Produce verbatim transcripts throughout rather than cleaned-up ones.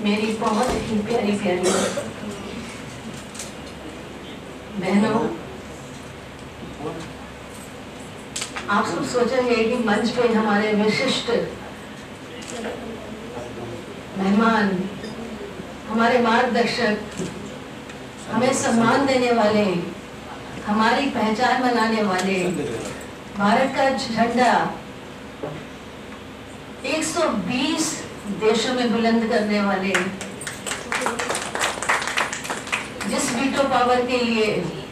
मेरी बहुत ही प्यारी प्यारी बहनों, आप सब सोचेंगे कि मंच पे हमारे विशिष्ट मेहमान, हमारे मार्गदर्शक, हमें सम्मान देने वाले, हमारी पहचान बनाने वाले, भारत का झंडा एक सौ बीस देशों में बुलंद करने वाले, जिस वीटो पावर के लिए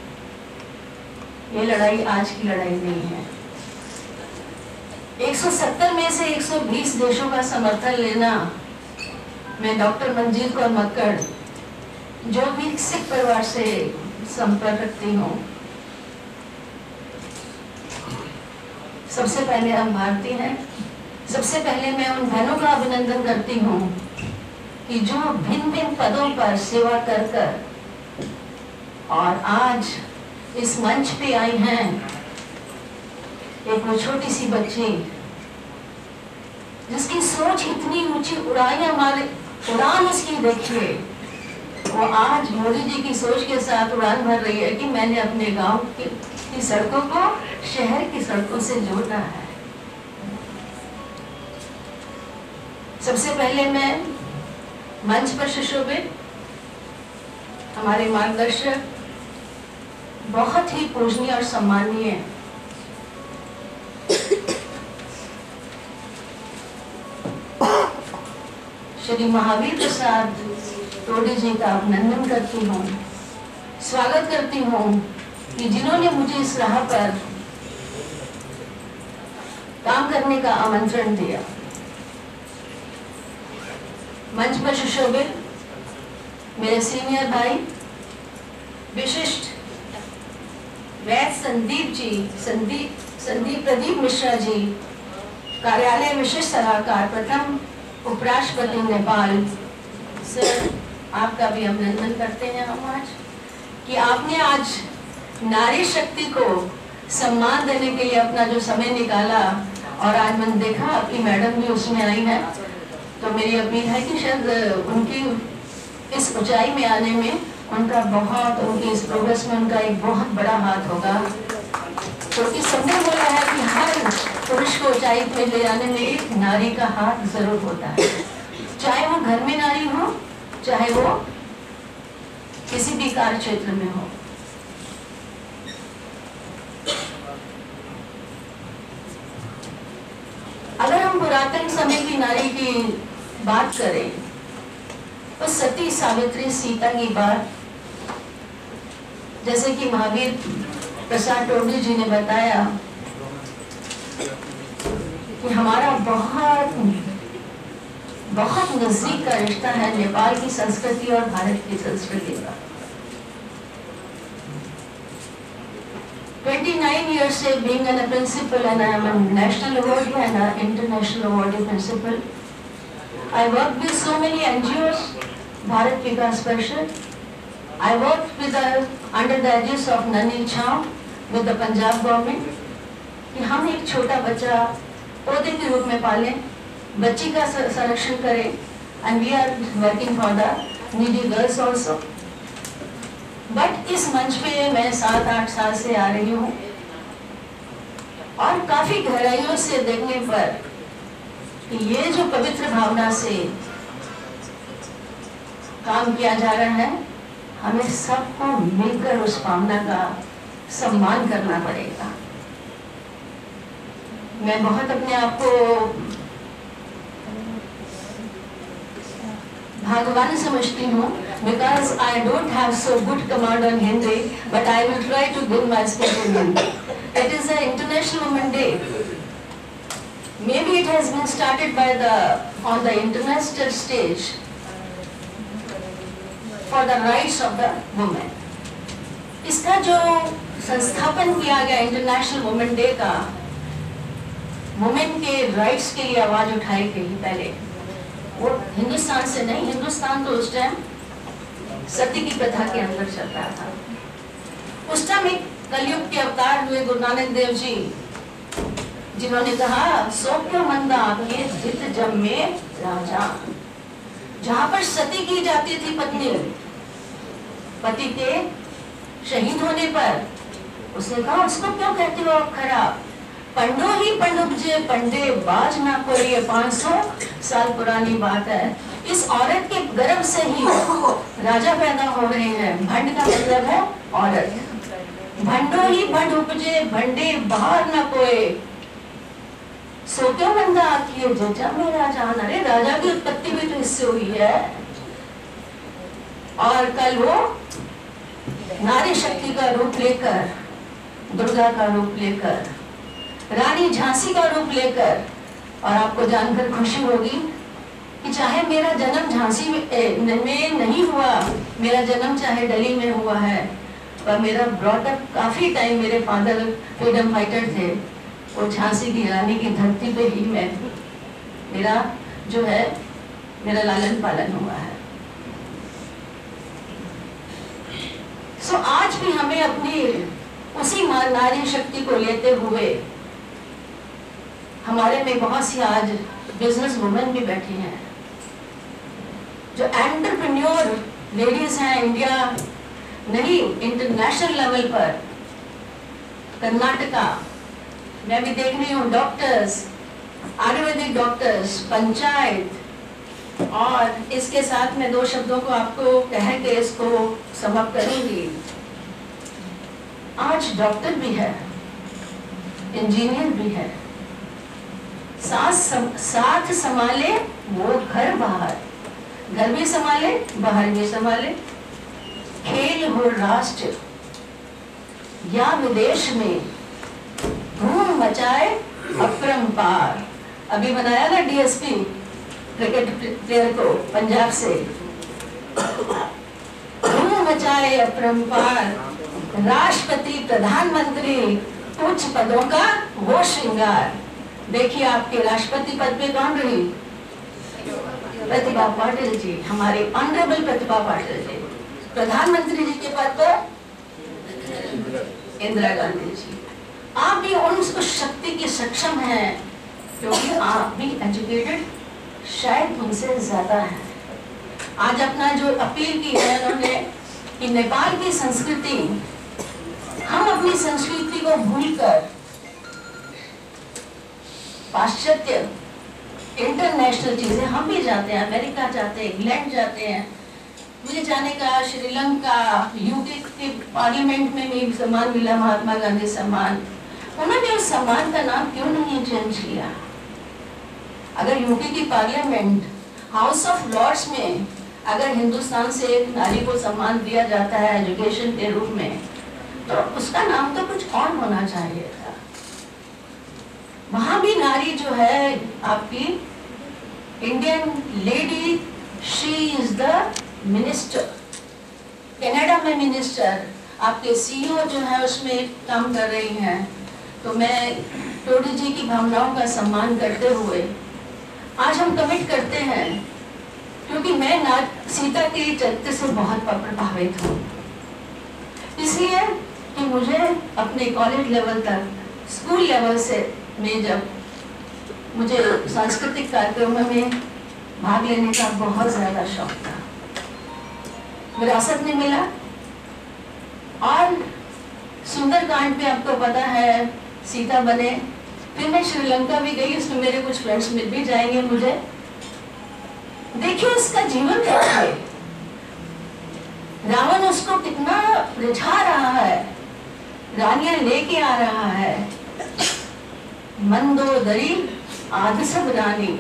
ये लड़ाई आज की लड़ाई नहीं है। एक सौ सत्तर में से एक सौ बीस देशों का समर्थन लेना, मैं डॉक्टर मंजीत कौर मक्कड़, जो भी सिख परिवार से संपर्क रखती हूँ, सबसे पहले हम भारतीय हैं। सबसे पहले मैं उन बहनों का अभिनंदन करती हूँ कि जो भिन्न भिन्न पदों पर सेवा कर कर और आज इस मंच पे आई हैं। एक वो छोटी सी बच्ची जिसकी सोच इतनी ऊंची उड़ाई, हमारे उड़ान उसकी देखिए, वो आज मोदी जी की सोच के साथ उड़ान भर रही है कि मैंने अपने गांव की, की सड़कों को शहर की सड़कों से जोड़ना है। सबसे पहले मैं मंच पर सुशोभित हमारे मार्गदर्शक, बहुत ही पूजनीय और सम्मानीय श्री महावीर प्रसाद टोडी जी का अभिनंदन करती हूँ, स्वागत करती हूँ कि जिन्होंने मुझे इस राह पर काम करने का आमंत्रण दिया। मंच पर सुशोभित मेरे सीनियर भाई विशिष्ट वैद संदीप जी, संदीप संदीप प्रदीप मिश्रा जी, कार्यालय विशिष्ट सलाहकार, प्रथम उपराष्ट्रपति नेपाल, सर आपका भी अभिनंदन करते हैं हम आज कि आपने आज नारी शक्ति को सम्मान देने के लिए अपना जो समय निकाला। और आज मैंने देखा आपकी मैडम भी उसमें आई है, तो मेरी अपील है कि शायद उनकी इस ऊंचाई में आने में उनका बहुत, उनकी इस प्रोग्रेस में उनका एक बहुत बड़ा हाथ होगा। क्योंकि तो सबने बोला है कि हर पुरुष को ऊंचाई पे ले जाने में एक नारी का हाथ जरूर होता है, चाहे वो घर में नारी हो, चाहे वो किसी भी कार्य क्षेत्र में हो। अगर हम पुरातन समय की नारी की बात करें तो सती सावित्री सीता की बात, जैसे कि महावीर प्रसाद टोडी जी ने बताया कि हमारा बहुत बहुत नजदीक का रिश्ता है नेपाल की संस्कृति और भारत की संस्कृति का। twenty-nine years से being a principal and I am a national awardee and an international awardee principal. I worked with so many N G Os, Bharat Vikas Parishad. I worked with the, under the aegis of Nani Chhaw with the Punjab government, कि हम एक छोटा बच्चा पौधे के रूप में पालें, बच्ची का संरक्षण करें, and we are working for the needy girls also. But इस मंच पे मैं सात आठ साल से आ रही हूँ और काफी गहराइयों से देखने पर कि ये जो पवित्र भावना से काम किया जा रहा है, हमें सबको मिलकर उस भावना का सम्मान करना पड़ेगा। मैं बहुत अपने आप को भाग्यवान समझती हूँ, because I don't have so good command on Hindi, but I will try to give my speech in Hindi. It is an International Women's Day. Maybe it has been started by the on the international stage for the rights of the women. इसका जो संस्थापन किया गया international women day का, women के rights के लिए आवाज उठाई गई पहले, वो हिंदुस्तान से नहीं, हिंदुस्तान तो उस टाइम सती की प्रथा के अंदर चल रहा था। उस टाइम एक कलयुग के अवतार हुए गुरु नानक देव जी, जिन्होंने कहा सो क्यों मंदा के जित जम में राजा, जहां पर सती की जाती थी पत्नी पति के शहीद होने पर, उसने कहा उसको क्यों कहते हो आप खराब, पंडो ही पंडुबजे पंडे बाज ना कोई, ये पाँच सौ साल पुरानी बात है। इस औरत के गर्भ से ही राजा पैदा हो रहे हैं। भंड का मतलब है औरत। भंडो ही भंड उपजे भंडे बाहर न कोई, सो क्यों बंदा आती है जजा मेरा जान। अरे राजा की उत्पत्ति भी तो इससे हुई है। और कल वो नारी शक्ति का रूप लेकर, दुर्गा का रूप लेकर, रानी झांसी का रूप लेकर, और आपको जानकर खुशी होगी कि चाहे मेरा जन्म झांसी में नहीं हुआ, मेरा जन्म चाहे दिल्ली में हुआ है, पर मेरा ब्रॉटअप काफी टाइम, मेरे फादर फ्रीडम फाइटर थे, वो झांसी की रानी की धरती पे ही मैं, मेरा जो है मेरा लालन पालन हुआ है। सो so, आज भी हमें अपनी उसी नारी शक्ति को लेते हुए, हमारे में बहुत सी आज बिजनेस वुमेन भी बैठी हैं जो एंटरप्रेन्योर लेडीज हैं, इंडिया नहीं इंटरनेशनल लेवल पर। कर्नाटका मैं भी देख रही हूँ, डॉक्टर्स, आयुर्वेदिक डॉक्टर्स, पंचायत, और इसके साथ में दो शब्दों को आपको कह के इसको समाप्त करूंगी। आज डॉक्टर भी है, इंजीनियर भी है, साथ सम, साथ संभाले वो घर बाहर, घर भी संभाले बाहर भी संभाले। खेल हो राष्ट्र या विदेश में, धूम मचाए अपरंपार। अभी बनाया ना डीएसपी क्रिकेट प्लेयर को पंजाब से, धूम मचाए अपरंपार, राष्ट्रपति प्रधानमंत्री उच्च पदों का वो श्रृंगार। देखिए आपके राष्ट्रपति पद पे कौन रही? प्रतिभा पाटिल जी, हमारे ऑनरेबल प्रतिभा पाटिल जी। प्रधानमंत्री जी के पद पर इंदिरा गांधी जी। आप भी उन उस शक्ति की सक्षम हैं क्योंकि आप भी एजुकेटेड शायद उनसे ज्यादा हैं। आज अपना जो अपील की है उन्होंने कि नेपाल की संस्कृति, हम अपनी संस्कृति को भूलकर पाश्चात्य इंटरनेशनल चीजें, हम भी जाते हैं, अमेरिका जाते हैं, इंग्लैंड जाते हैं। मुझे जाने का श्रीलंका, यूके के पार्लियामेंट में भी सम्मान मिला, महात्मा गांधी सम्मान। उन्होंने उस सम्मान का नाम क्यों नहीं चेंज किया? अगर यूके की पार्लियामेंट हाउस ऑफ लॉर्ड्स में अगर हिंदुस्तान से एक नारी को सम्मान दिया जाता है एजुकेशन के रूप में, तो उसका नाम तो कुछ और होना चाहिए था। वहां भी नारी जो है आपकी Indian lady, she is the minister. Canada में मिनिस्टर, आपके सीईओ जो है उसमें काम कर रही हैं। तो मैं टोडी जी की भावनाओं का सम्मान करते हुए आज हम कमिट करते हैं, क्योंकि मैं ना सीता के चरित्र से बहुत प्रभावित हूँ, इसलिए कि मुझे अपने कॉलेज लेवल तक, स्कूल लेवल से में जब मुझे सांस्कृतिक कार्यक्रमों में भाग लेने का बहुत ज्यादा शौक था, विरासत में मिला। और सुंदरकांड पे आपको पता है सीता बने। फिर मैं श्रीलंका भी गई, उसमें मेरे कुछ फ्रेंड्स मिल भी जाएंगे मुझे। देखिए उसका जीवन कैसा है, रावण उसको कितना रिझा रहा है, रानियां लेके आ रहा है, मंदोदरी आदि सब रानी,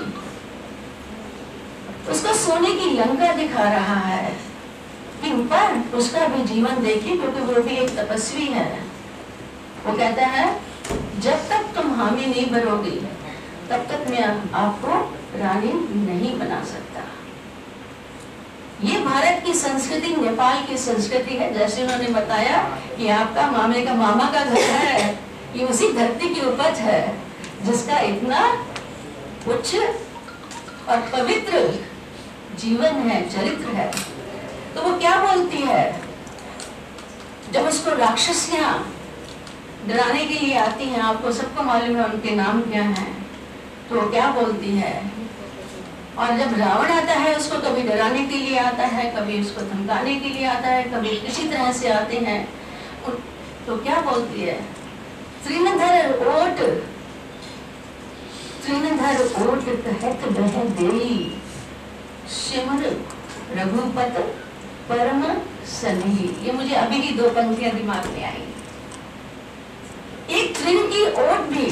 उसको सोने की लंका दिखा रहा है। पर उसका भी जीवन देखिए, क्योंकि वो भी एक तपस्वी है। वो कहता है जब तक तुम हामी नहीं बनोगी तब तक मैं आपको रानी नहीं बना सकता। ये भारत की संस्कृति, नेपाल की संस्कृति है। जैसे उन्होंने बताया कि आपका मामे का मामा का घर है, ये उसी धरती की उपज है जिसका इतना उच्च और पवित्र जीवन है, चरित्र है। तो वो क्या बोलती है जब उसको राक्षसियां डराने के लिए आती हैं, आपको सबको मालूम है उनके नाम क्या हैं, तो वो क्या बोलती है? और जब रावण आता है उसको कभी डराने के लिए आता है, कभी उसको धमकाने के लिए आता है, कभी किसी तरह से आते हैं। तो क्या बोलती है, त्रिनधर ओट त्रिनधर ओट कहत बह देई, सिमर रघुपत परम सनेही। ये मुझे अभी की दो पंक्तियां दिमाग में आई। एक तृण की ओट भी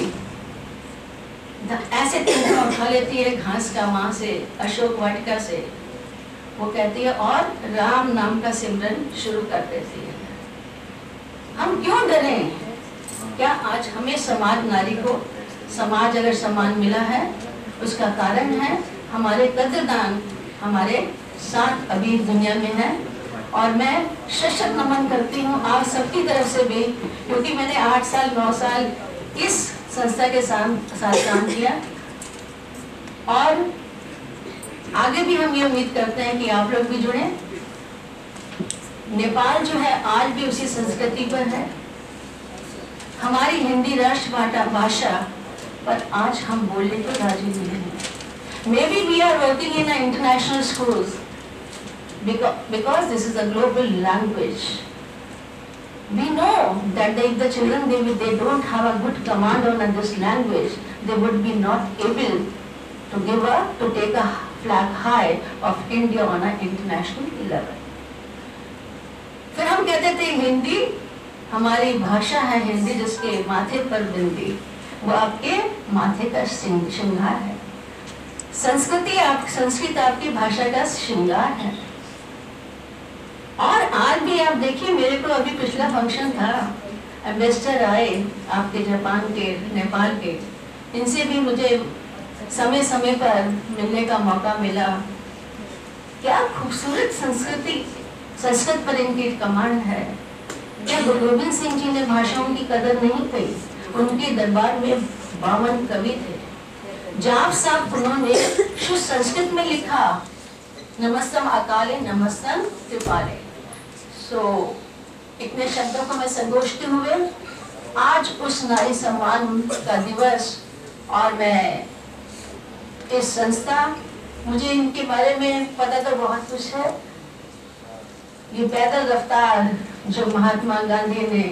ऐसे तिनका उठा लेती है घास का मां से, अशोक वाटिका से, वो कहती है और राम नाम का सिमरन शुरू कर देती है। हम क्यों डरें? क्या आज हमें समाज, नारी को समाज अगर सम्मान मिला है, उसका कारण है हमारे कद्रदान हमारे साथ अभी दुनिया में है। और मैं सशक्त नमन करती हूँ आप सबकी तरफ से भी, क्योंकि मैंने आठ साल नौ साल इस संस्था के साथ साथ काम किया, और आगे भी हम ये उम्मीद करते हैं कि आप लोग भी जुड़े। नेपाल जो है आज भी उसी संस्कृति पर है। हमारी हिंदी राष्ट्र भाषा पर आज हम बोलने को राजी नहीं हैं। Maybe we are working in international schools because this is a global language. We know that if the children they they don't have a good command on this language, they would be not able to give a to take a flag high of India on an international level. फिर हम कहते थे हिंदी हमारी भाषा है, हिंदी जिसके माथे पर बिंदी, वो आपके माथे का श्रृंगार है। संस्कृति आप संस्कृत आपकी भाषा का श्रृंगार है। और आज भी आप देखिए, मेरे को अभी पिछला फंक्शन था, एम्बेसडर आए आपके जापान के, नेपाल के, इनसे भी मुझे समय समय पर मिलने का मौका मिला। क्या खूबसूरत संस्कृति, संस्कृत पर इनकी कमांड है। क्या गुरु गोविंद सिंह जी ने भाषाओं की कदर नहीं की? उनके दरबार में बावन कवि थे। जाप साहब उन्होंने शुद्ध संस्कृत में लिखा, नमस्तम अकाले नमस्तम त्रिपाले। सो so, इतने शब्दों को मैं संगोष्ठी हुए आज उस नारी सम्मान का दिवस, और मैं इस संस्था, मुझे इनके बारे में पता तो बहुत कुछ है। ये पैदल रफ्तार जो महात्मा गांधी ने,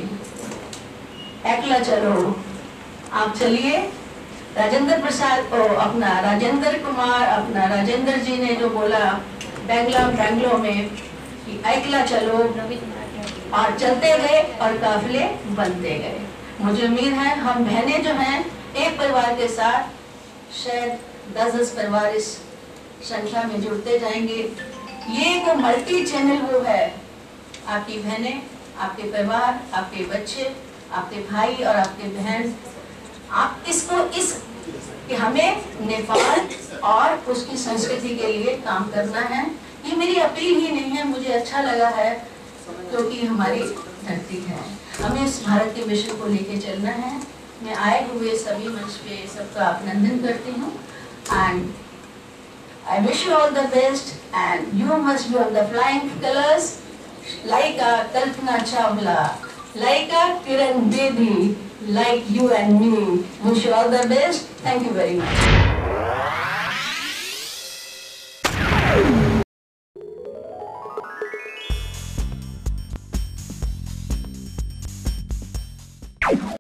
एकला चलो, आप चलिए, राजेंद्र प्रसाद को अपना राजेंद्र कुमार अपना राजेंद्र जी ने जो बोला बैंगलोर बैंगलोर में कि एकला चलो, और चलते गए और काफिले बनते गए। मुझे उम्मीद है हम बहनें जो हैं एक परिवार के साथ शायद दस दस परिवार इस संख्या में जुड़ते जाएंगे। ये वो मल्टी चैनल वो है, आपकी बहनें, आपके परिवार, आपके बच्चे, आपके भाई और आपके बहन। आप इसको इस कि हमें नेपाल और उसकी संस्कृति के लिए काम करना है। ये मेरी अपील ही नहीं है, मुझे अच्छा लगा है क्योंकि तो हमारी धरती है, हमें इस भारत के मिशन को लेके चलना है। मैं आए हुए सभी मंच पे सबका अभिनंदन करती हूँ, and I wish you all the best, and you must be on the flying colors like a Kalpana Chawla, like a Kiran Bedi, like you and me. Wish you all the best. Thank you very much.